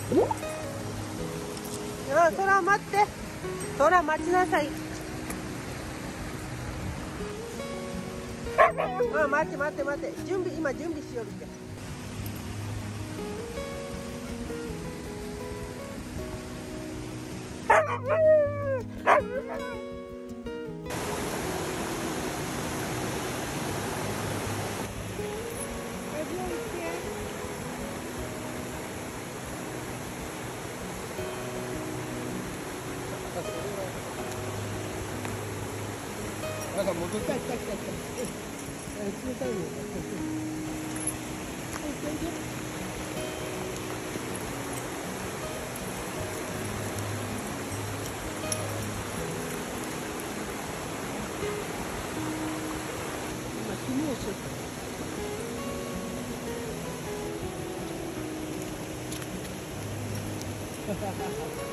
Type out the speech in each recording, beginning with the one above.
トラ待って。トラ待ちなさい。待って待って待って。今準備しよるって。 なんか戻ってきた。冷たいの。今火をしよう。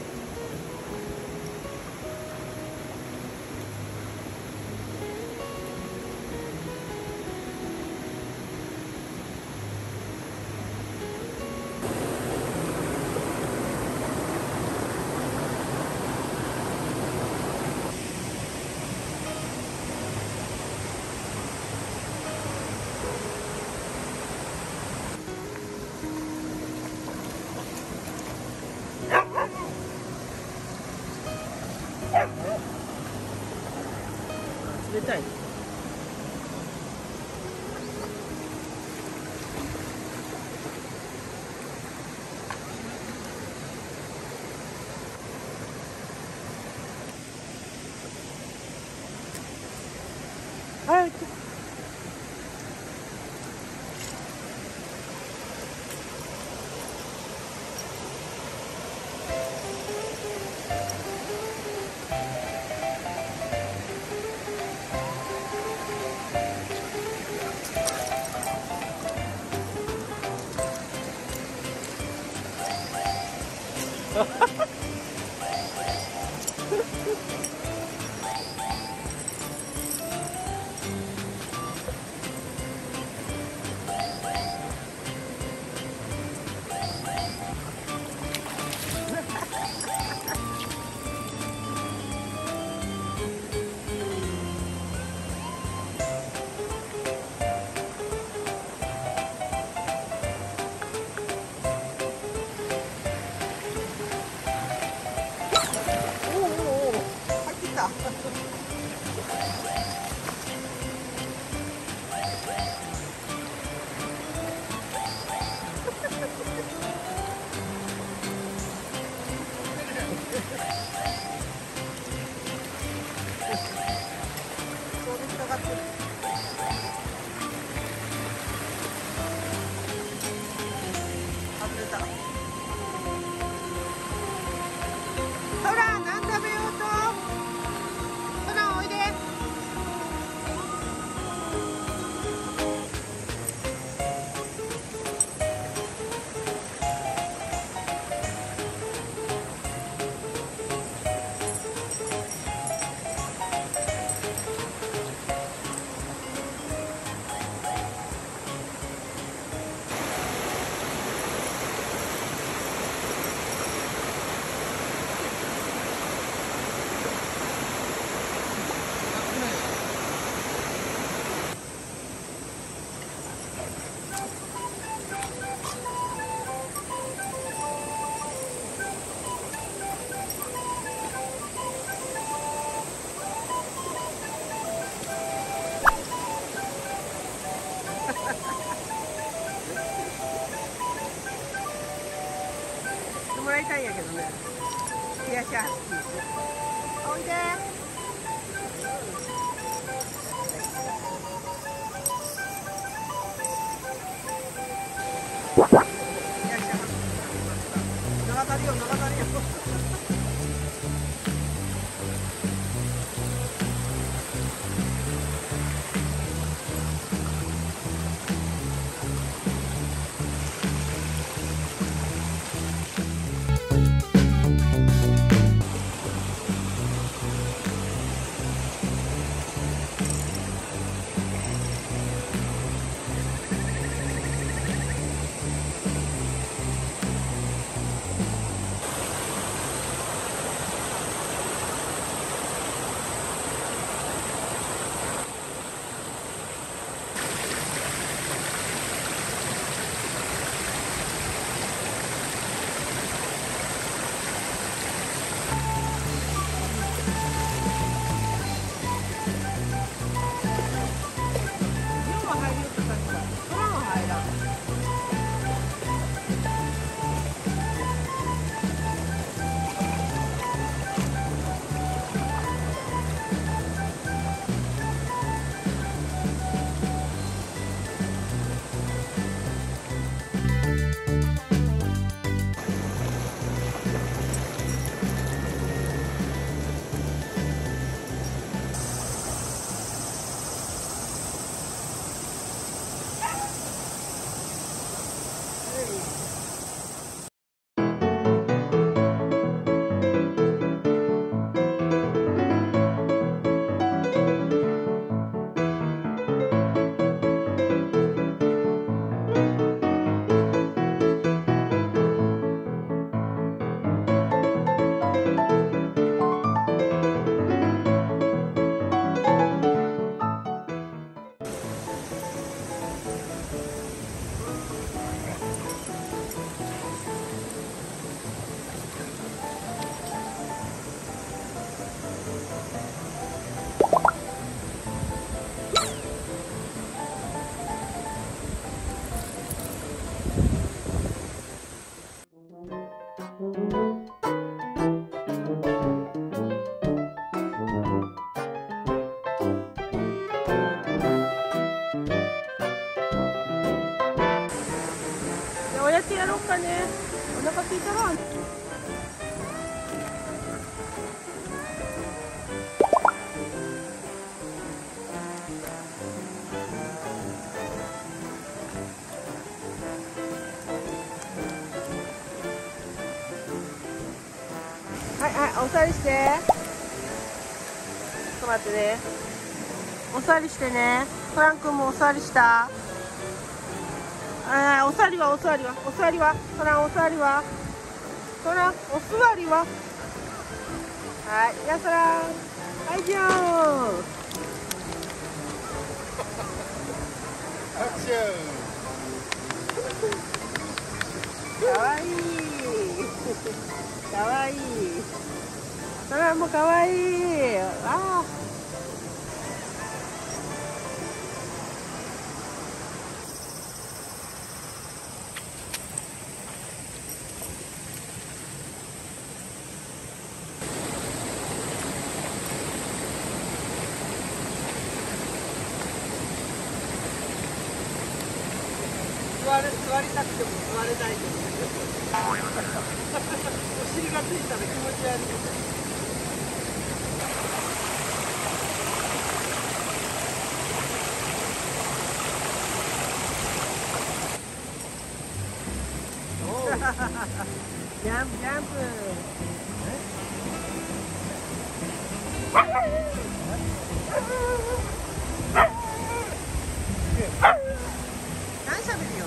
冷たい。はい。もらいたいんやけどね。いらっしゃい。おいで。流されよ、流されよ。 しやろうかね。お腹空いたら。はいはい、お座りして。ちょっと待ってね。お座りしてね。トラン君もお座りした。お座りはお座りはお座りはトランお座りはトランお座りは。はい、やそらはいじゃん。 アクション。 かわいいかわいいトランもかわいい。ああ座りたくても座れないけどお尻がついたら気持ち悪い。ジャンプジャンプ。何しゃべるよ。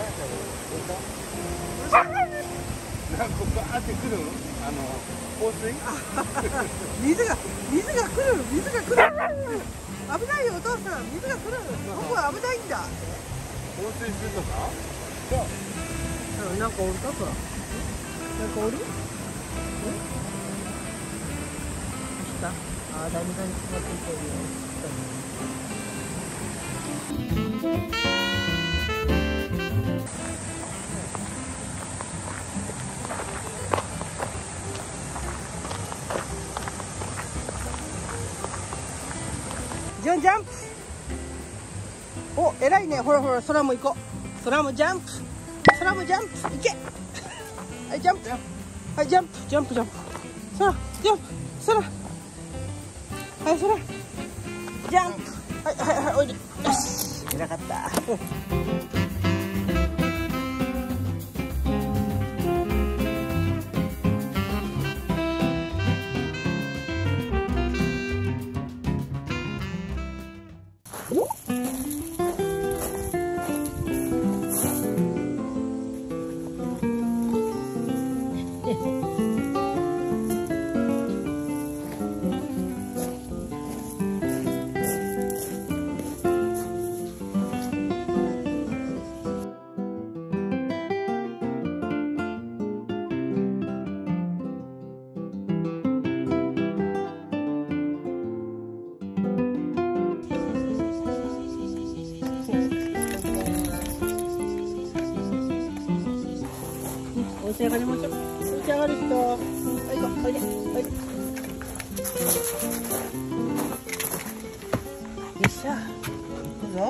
なんかバーってくる放水水が来る水が来る。危ないよお父さん、水が来る。ここは危ないんだ。 放水するのか。 なんかおるかこら。なんかおる？したああ、だいぶだいぶ決まっていてるよ。ジャンプ。お、偉いね。ほらほら、空も行こう。空もジャンプ。空もジャンプ。行け。はい、ジャンプ。はい、ジャンプ、ジャンプ、ジャンプ。空、ジャンプ、空。はい、空。ジャンプ。はい、はい、はい、おいで。よし、偉かった。おいし上がりましょう。おいし上がる人。はい、行こう。おいで。おいで。よっしゃ。行くぞ。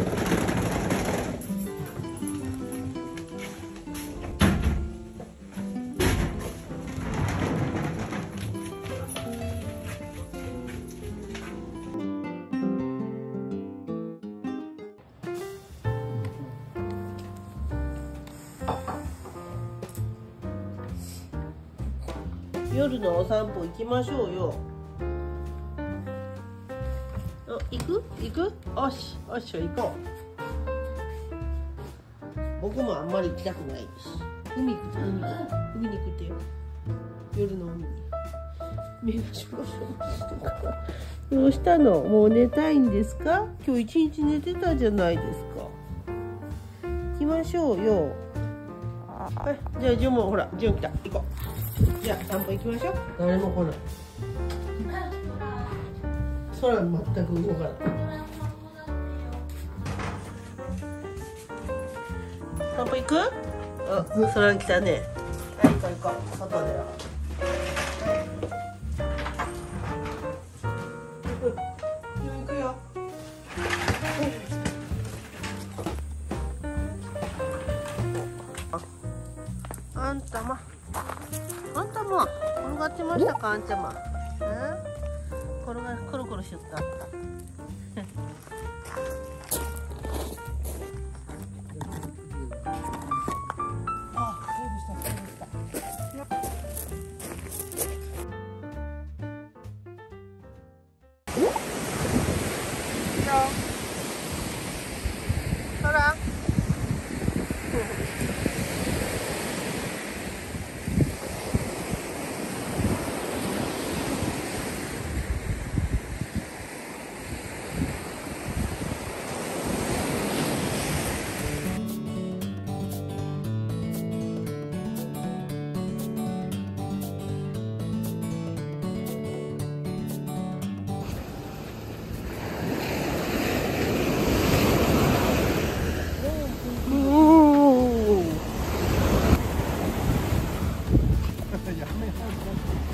夜のお散歩行きましょうよ。行く？行く？おし、おし、行こう。僕もあんまり行きたくないです。海行く、海に行くってよ。夜の海に。目がしょぼしょぼ。どうしたの？もう寝たいんですか？今日一日寝てたじゃないですか。行きましょうよ。はい、じゃあジュンもほら、ジュン来た。行こう。じゃあ散歩行きましょう。誰も来ない。空全く動かない。散歩行く？あ、空来たね。はい、行こう行こう。外では。行くよ。 たま。あんたま、転がってましたか、あんちゃま。転が、コロコロしよった。あ、そうでした、そうでした。ほら。やめなさい。